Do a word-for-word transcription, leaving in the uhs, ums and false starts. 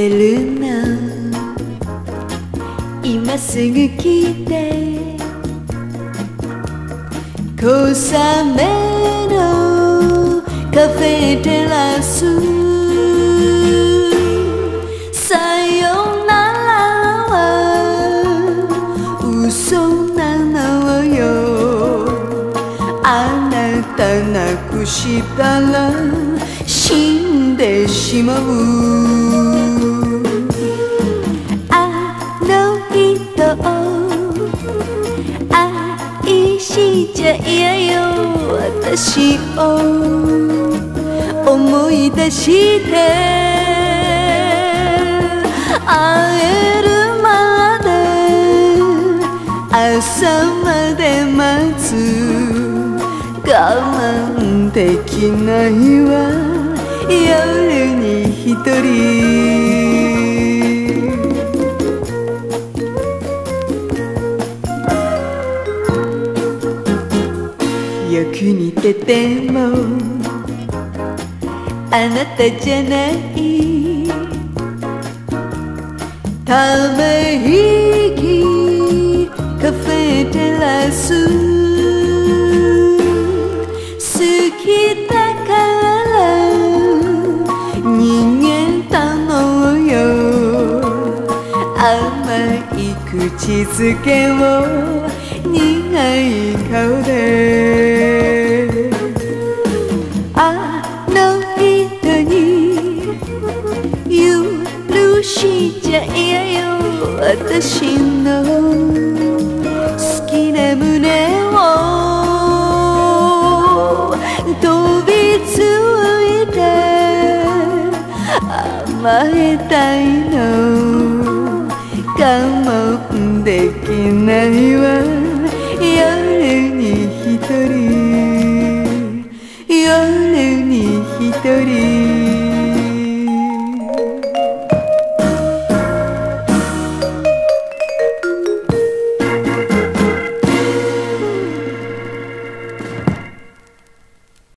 てるの今すぐ来て小雨のカフェテラスさよならは嘘なのよあなたなくしたら死んでしまうあの人を愛しちゃ嫌よ私を思い出して会えるまで朝まで待つ我慢できないわ夜に一人よく似ててもあなたじゃないため息カフェテラス好きだから逃げたのよ甘い口づけを苦い顔であの人に許しちゃ嫌よ私の好きな胸を飛びついて甘えたいの我慢できないわ夜に一人夜に一人